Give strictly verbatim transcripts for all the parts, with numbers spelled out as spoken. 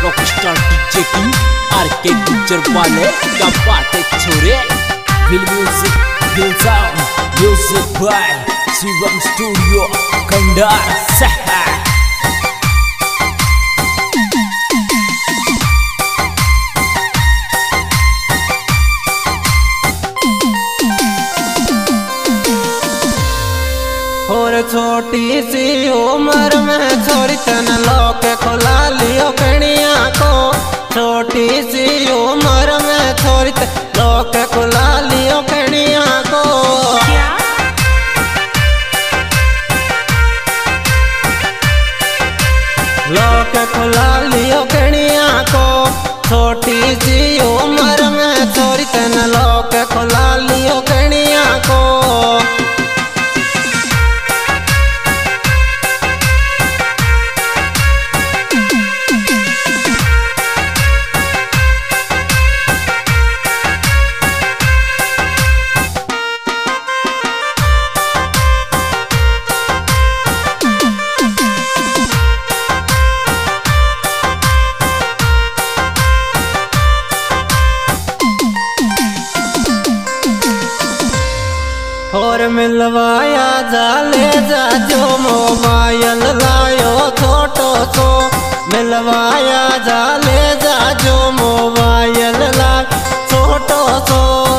Rockstar DJ king are के गुज्जर वाले क्या बात है छोरे। Will music will sound music by Shivam studio Khandar शहर। और छोटी सी उम्र में छोरी तन लोक खुला लियो कणिया को। छोटी सी उम्र में छोरी तन लोक खुला लियो कणिया को। लोक खुला लियो कणिया को। छोटी सी उम्र में छोरी तन लोक खुला लियो कणिया को। और मिलवाया जाले जा जो मोबाइल लायो छोटो सो। मिलवाया जाले जा जो मोबाइल ला छोटो सो।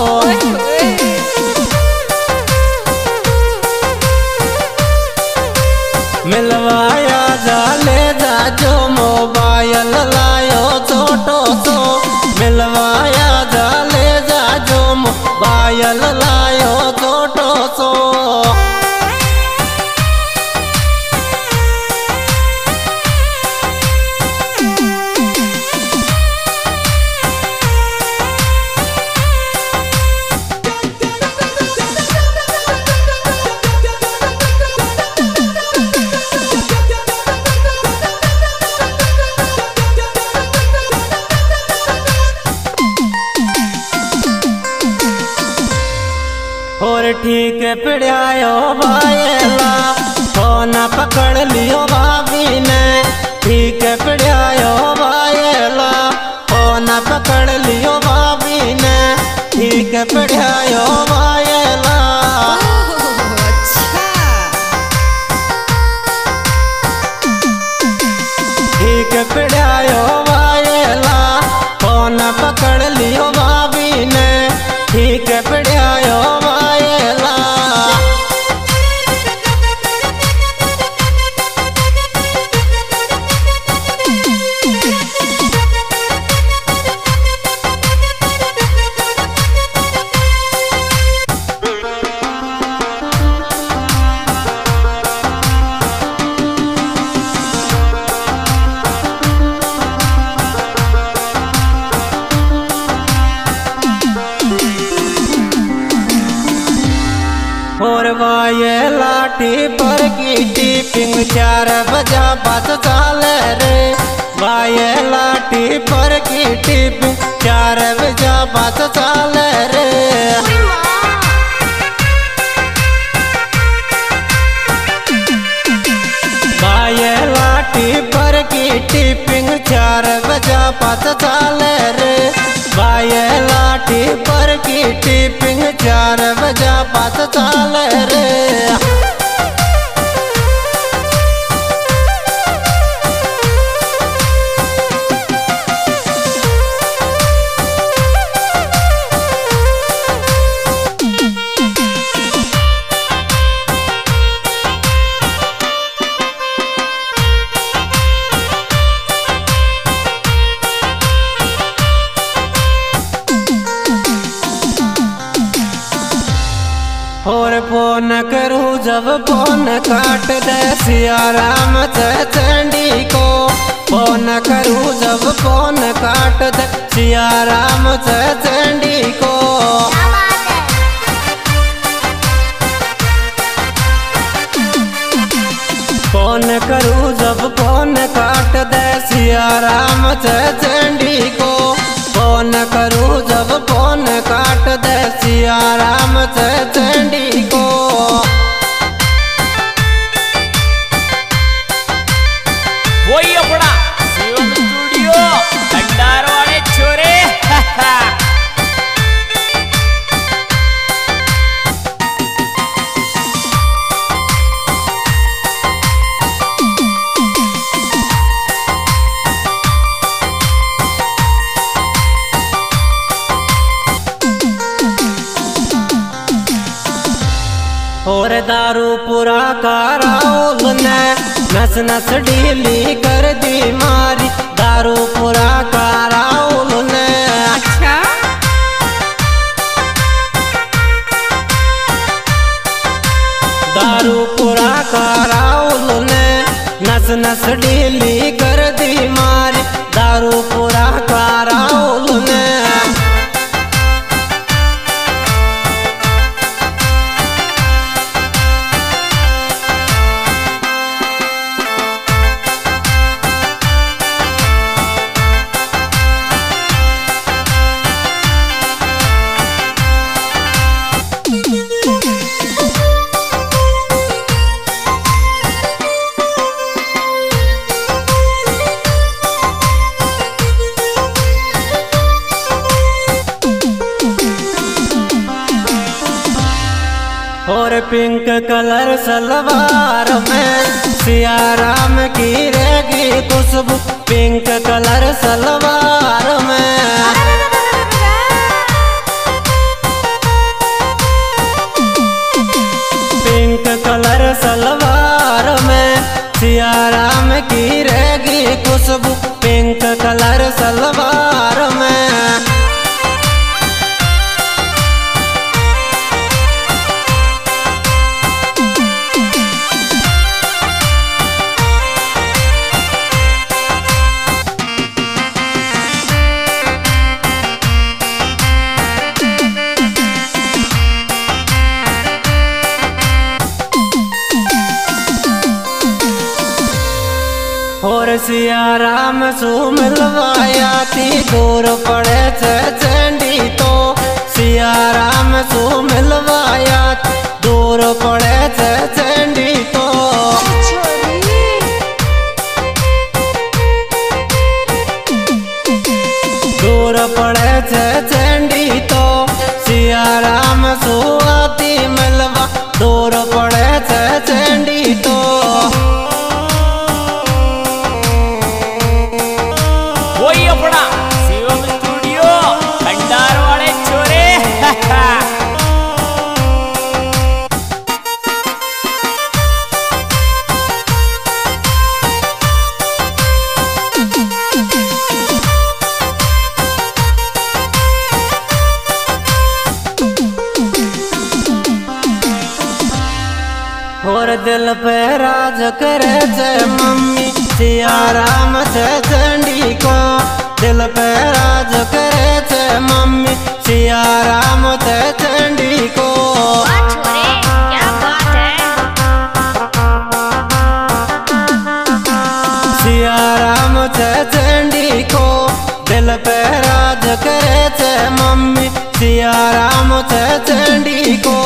मिलवाया जाले जा जो मोबाइल लायो छोटो सो। मिलवाया जाले जा जो मोबाइल लायो छोटो सो। और ठीक पिड़ायो बायला फोन पकड़ लियो भाभी ने। ठीक पिड़ायो बायला फोन पकड़ लियो भाभी ने। ठीक पिड़ायो बायला। ठीक पिड़ायो बायला फोन पकड़ लियो भाभी ने। ठीक पिड़ायो और वाये लाठी पर की टीपिंग चार बजा बस चाले रे। वाये लाठी पर की टीपिंग चार बजा बस चाले रे। वाये लाठी पर की टीपिंग चार बजा बस चाले रे। वाये लाठी पर की टीपिंग चार बजा पास चाल रे। और फोन करूँ जब फोन काट दे सिया राम चंडी को। फोन करूँ जब फोन काट दे सिया राम चंडी को। फोन करूँ जब फोन काट दे सिया राम चंडी को। फोन करूँ जब फोन काट दे सिया राम चंडी को। वही अपना शिवम स्टूडियो। दारू पूरा कराउल ने नस नस ढीली कर दी मारी, दारू पूरा कराउल ने। अच्छा दारू पूरा कराउल ने नस नस ढीली कर दी मारी, दारू पूरा कराउल ने। और पिंक कलर सलवार में सिया राम की रहेगी खुशबू, पिंक कलर सलवार में। पिंक कलर सलवार में सिया राम की रहेगी खुशबू, पिंक कलर सलवार में। और सिया राम सु मिलवाया थी दूर पड़े से चंडी तो, सिया राम सु मिलवाया थी दूर पड़े से चंडी तो। दूर पड़े से चंडी तो सिया राम सु आती मिलवा, दूर पड़े से चंडी तो। अपना शिवम स्टूडियो खंडार वाले छोरे। और दिल पे राज करे जय मम्मी सिया राम से चंडी को, दिल पे राज करे जय मम्मी सिया राम से चंडी को। क्या बात है। सिया राम से चंडी को, दिल पे राज करे जय मम्मी सिया राम से चंडी को।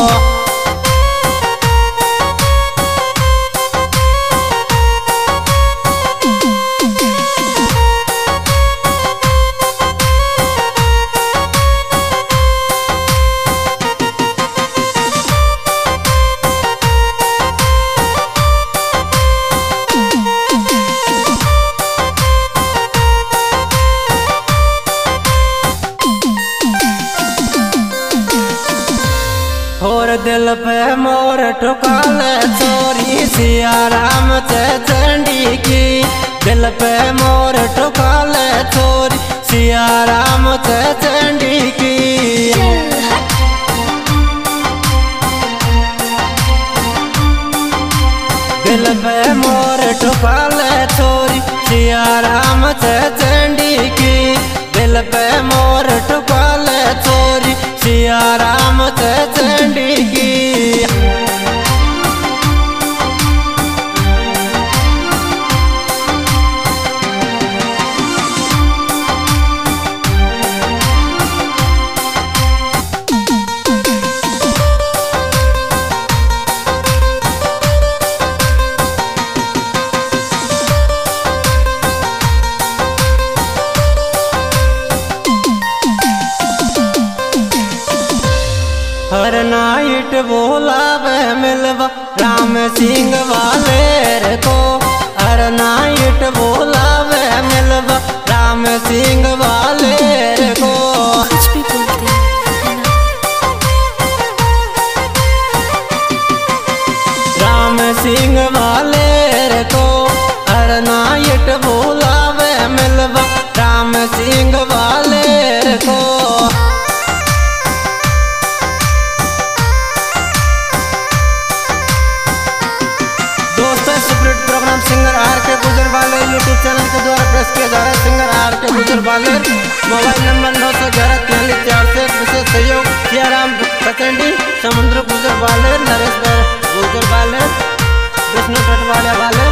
और दिल पे मोर ठुकाले चोरी सिया राम से चंडी की, दिल पे मोर ठुकाले चोरी सिया राम से चंडी की। दिल पे मोर ठुकाले चोरी सिया राम से चंडी की, दिल पे मोर ठुकाले चोरी सिया राम से चंडी की। हर नाइट बोलावे मिलवा राम सिंह वाले को, हर नाइट बोलावे मिलवा राम सिंह वाले को। कुछ भी बोलते हैं, है ना? डिस्ट्रीब्यूटेड प्रोग्राम सिंगर आर के गुजर वाले यूट्यूब चैनल के द्वारा प्रेस किया जा रहा है। सिंगर आर के गुजर वाले, मोबाइल नंबर नौ सौ ग्यारह तियालीस चार से विशेष सहयोग सियाराम कचंडी, समुद्र गुजर वाले, नरेश गुजर वाले, विष्णु टटवाले वाले।